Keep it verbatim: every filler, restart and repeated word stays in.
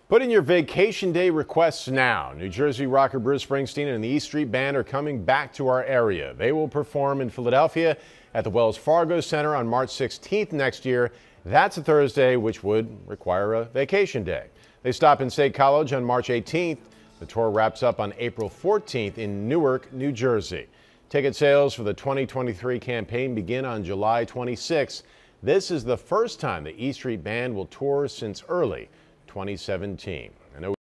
Put in your vacation day requests now. New Jersey rocker Bruce Springsteen and the E Street Band are coming back to our area. They will perform in Philadelphia at the Wells Fargo Center on March sixteenth next year. That's a Thursday, which would require a vacation day. They stop in State College on March eighteenth. The tour wraps up on April fourteenth in Newark, New Jersey. Ticket sales for the twenty twenty-three campaign begin on July twenty-sixth. This is the first time the E Street Band will tour since early twenty seventeen.